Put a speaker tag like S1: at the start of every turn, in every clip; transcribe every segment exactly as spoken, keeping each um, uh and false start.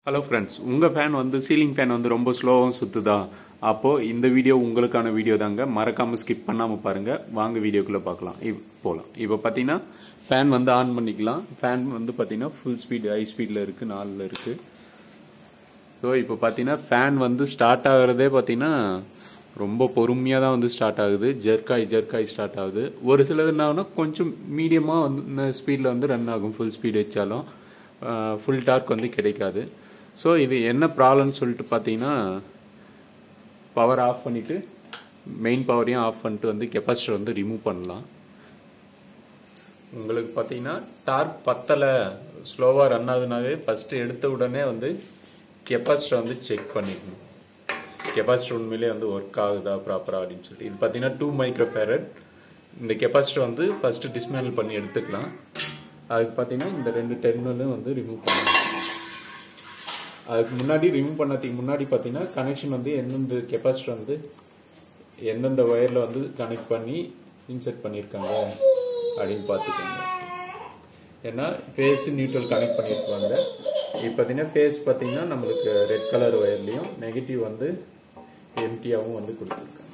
S1: Hello friends, உங்கள் fan வந்து ceiling fan வந்து ரொம்ப ஸ்லோவாக சுற்றுதா? அப்போது இந்த வீடியோ உங்களுக்கான வீடியோ தாங்க. மறக்காமல் ஸ்கிப் பண்ணாமல் பாருங்கள். வாங்க வீடியோக்குள்ளே பார்க்கலாம். இப் போகலாம். இப்போ பார்த்தீங்கன்னா ஃபேன் வந்து ஆன் பண்ணிக்கலாம். ஃபேன் வந்து பார்த்தீங்கன்னா ஃபுல் ஸ்பீடு ஹை ஸ்பீடில் இருக்குது, நாலில் இருக்குது. ஸோ இப்போ பார்த்தீங்கன்னா ஃபேன் வந்து ஸ்டார்ட் ஆகிறதே பார்த்தீங்கன்னா ரொம்ப பொறுமையாக தான் வந்து ஸ்டார்ட் ஆகுது. ஜெர்க்காய் ஜெர்க்காய் ஸ்டார்ட் ஆகுது. ஒரு சிலது என்னாகுன்னா கொஞ்சம் மீடியமாக வந்து ஸ்பீடில் வந்து ரன் ஆகும். ஃபுல் ஸ்பீடு வச்சாலும் ஃபுல் டார்க் வந்து கிடைக்காது. ஸோ இது என்ன ப்ராப்ளம்னு சொல்லிட்டு பார்த்தீங்கன்னா, பவர் ஆஃப் பண்ணிவிட்டு மெயின் பவரையும் ஆஃப் பண்ணிட்டு வந்து கெப்பாசிட்டர் வந்து ரிமூவ் பண்ணலாம். உங்களுக்கு பார்த்தீங்கன்னா டார்க் பத்தலை, ஸ்லோவாக ரன் ஆகுதுனாவே ஃபஸ்ட்டு எடுத்த உடனே வந்து கெப்பாசிட்டர் வந்து செக் பண்ணிக்கணும். கெப்பாசிட்டர் உண்மையிலே வந்து ஒர்க் ஆகுதா ப்ராப்பராக அப்படின்னு சொல்லிட்டு. இது பார்த்தீங்கன்னா டூ மைக்ரோ ஃபேரட். இந்த கெப்பாசிட்டர் வந்து ஃபஸ்ட்டு டிஸ்மேண்டில் பண்ணி எடுத்துக்கலாம். அதுக்கு பார்த்தீங்கன்னா இந்த ரெண்டு டெர்மினலும் வந்து ரிமூவ் பண்ணலாம். அதுக்கு முன்னாடி ரிமூவ் பண்ணதுக்கு முன்னாடி பார்த்தீங்கன்னா கனெக்ஷன் வந்து எந்தெந்த கெப்பாசிட்டர் வந்து எந்தெந்த ஒயரில் வந்து கனெக்ட் பண்ணி இன்செர்ட் பண்ணியிருக்காங்க அப்படின்னு பார்த்துக்கோங்க. ஏன்னா ஃபேஸ் நியூட்ரல் கனெக்ட் பண்ணியிருப்பாங்க. இப்போ பார்த்தீங்கன்னா ஃபேஸ் பார்த்தீங்கன்னா நம்மளுக்கு ரெட் கலர் ஒயர்லேயும், நெகட்டிவ் வந்து எம்டியாகவும் வந்து கொடுத்துருக்காங்க.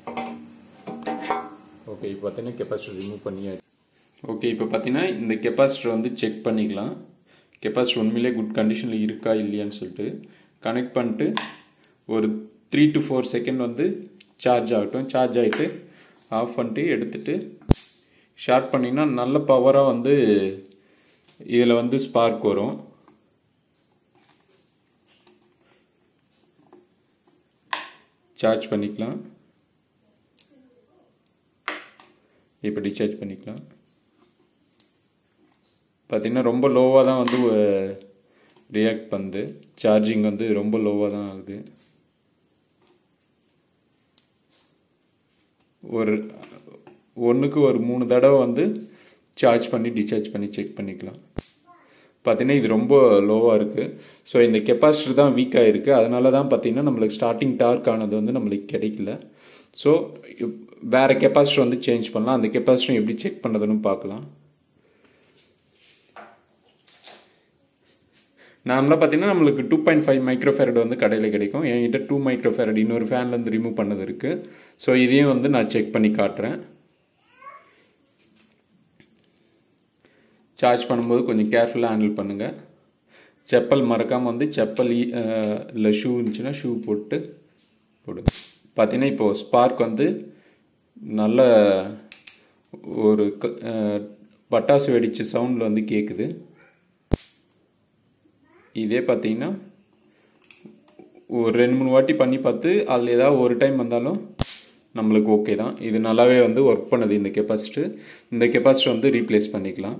S1: ஓகே, இப்போ பார்த்தீங்கன்னா கெப்பாசிட்டர் ரிமூவ் பண்ணியாச்சு. ஓகே, இப்போ பார்த்தீங்கன்னா இந்த கெப்பாசிட்டர் வந்து செக் பண்ணிக்கலாம். கெப்பாசிட்டர் உண்மையிலே குட் கண்டிஷனில் இருக்கா இல்லையான்னு சொல்லிட்டு கனெக்ட் பண்ணிட்டு ஒரு த்ரீ டு ஃபோர் செகண்ட் வந்து சார்ஜ் ஆகட்டும். சார்ஜ் ஆகிட்டு ஆஃப் பண்ணிட்டு எடுத்துகிட்டு ஷார்ட் பண்ணிங்கன்னா நல்ல பவராக வந்து இதில் வந்து ஸ்பார்க் வரும். சார்ஜ் பண்ணிக்கலாம். இப்போ டிஸ்சார்ஜ் பண்ணிக்கலாம். பார்த்திங்கன்னா ரொம்ப லோவாக தான் வந்து ரியாக்ட் பண்ணுது. சார்ஜிங் வந்து ரொம்ப லோவாக தான் ஆகுது. ஒரு ஒன்றுக்கு ஒரு மூணு தடவை வந்து சார்ஜ் பண்ணி டிஸ்சார்ஜ் பண்ணி செக் பண்ணிக்கலாம். பார்த்திங்கன்னா இது ரொம்ப லோவாக இருக்குது. ஸோ இந்த கெப்பாசிட்டர் தான் வீக்காக இருக்குது. அதனால தான் பார்த்திங்கன்னா நம்மளுக்கு ஸ்டார்டிங் டார்க் ஆனது வந்து நம்மளுக்கு கிடைக்கல. ஸோ வேறு கெப்பாசிட்டர் வந்து சேஞ்ச் பண்ணலாம். அந்த கெப்பாசிட்டர் எப்படி செக் பண்ணுறதுன்னு பார்க்கலாம். நார்மலாக பார்த்தீங்கன்னா நம்மளுக்கு two point five micro farad வந்து கடையில் கிடைக்கும். என்கிட்ட டூ மைக்ரோ ஃபேரட் இன்னொரு ஃபேன்லேருந்து ரிமூவ் பண்ணது இருக்குது. ஸோ இதையும் வந்து நான் செக் பண்ணி காட்டுறேன். சார்ஜ் பண்ணும்போது கொஞ்சம் கேர்ஃபுல்லாக ஹேண்டில் பண்ணுங்கள். செப்பல் மறக்காமல் வந்து செப்பல் இல்லை ஷூ இருந்துச்சுன்னா ஷூ போட்டு போடுங்க. பார்த்தீங்கன்னா இப்போது ஸ்பார்க் வந்து நல்ல ஒரு பட்டாசு வெடித்த சவுண்டில் வந்து கேட்குது. இதே பார்த்தீங்கன்னா ஒரு ரெண்டு மூணு வாட்டி பண்ணி பார்த்து அதில் ஏதாவது ஒரு டைம் வந்தாலும் நம்மளுக்கு ஓகே தான். இது நல்லாவே வந்து ஒர்க் பண்ணுது. இந்த கெப்பாசிட்டர் இந்த கெப்பாசிட்டர் வந்து ரீப்ளேஸ் பண்ணிக்கலாம்.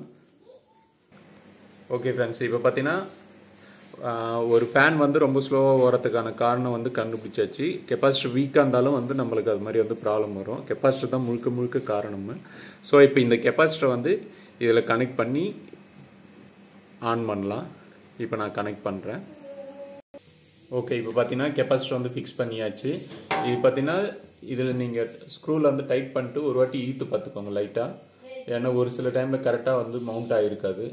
S1: ஓகே ஃப்ரெண்ட்ஸ், இப்போ பார்த்தீங்கன்னா ஒரு ஃபேன் வந்து ரொம்ப ஸ்லோவாக ஓடுறதுக்கான காரணம் வந்து கண்டுபிடிச்சாச்சு. கெப்பாசிட்டர் வீக்காக இருந்தாலும் வந்து நம்மளுக்கு அது மாதிரி வந்து ப்ராப்ளம் வரும். கெப்பாசிட்டர் தான் முழுக்க முழுக்க காரணம். ஸோ இப்போ இந்த கெப்பாசிட்டரை வந்து இதில் கனெக்ட் பண்ணி ஆன் பண்ணலாம். இப்போ நான் கனெக்ட் பண்ணுறேன். ஓகே, இப்போ பார்த்தீங்கன்னா கெப்பாசிட்டர் வந்து ஃபிக்ஸ் பண்ணியாச்சு. இது பார்த்தீங்கன்னா இதில் நீங்கள் ஸ்க்ரூவில் வந்து டைட் பண்ணிட்டு ஒரு வாட்டி ஈத்து பார்த்துக்கோங்க லைட்டாக. ஏன்னா ஒரு சில டைமில் கரெக்டாக வந்து மவுண்ட் ஆகிருக்காது.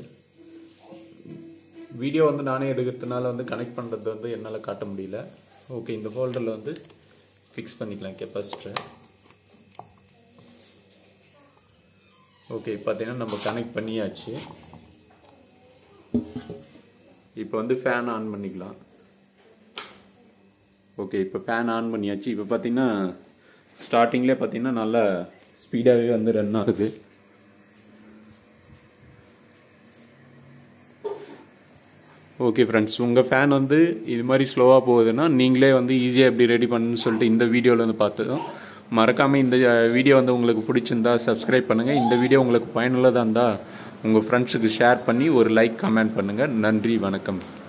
S1: வீடியோ வந்து நானே எடுக்கிறதுனால வந்து கனெக்ட் பண்ணுறது வந்து என்னால் காட்ட முடியல. ஓகே, இந்த ஹோல்டரில் வந்து ஃபிக்ஸ் பண்ணிக்கலாம் கெப்பாசிட்டரை. ஓகே, பார்த்தீங்கன்னா நம்ம கனெக்ட் பண்ணியாச்சு. இப்போ வந்து ஃபேன் ஆன் பண்ணிக்கலாம். ஓகே, இப்போ ஃபேன் ஆன் பண்ணியாச்சு. இப்போ பார்த்தீங்கன்னா ஸ்டார்டிங்லேயே பார்த்தீங்கன்னா நல்லா ஸ்பீடாகவே வந்து ரன் ஆகுது. ஓகே ஃப்ரெண்ட்ஸ், உங்கள் ஃபேன் வந்து இது மாதிரி ஸ்லோவாக போகுதுன்னா நீங்களே வந்து ஈஸியாக எப்படி ரெடி பண்ணுன்னு சொல்லிட்டு இந்த வீடியோவில் வந்து பார்த்தோம். மறக்காமல் இந்த வீடியோ வந்து உங்களுக்கு பிடிச்சிருந்தா சப்ஸ்கிரைப் பண்ணுங்கள். இந்த வீடியோ உங்களுக்கு பயனுள்ளதாக இருந்தால் உங்கள் ஃப்ரெண்ட்ஸுக்கு ஷேர் பண்ணி ஒரு லைக் கமெண்ட் பண்ணுங்கள். நன்றி, வணக்கம்.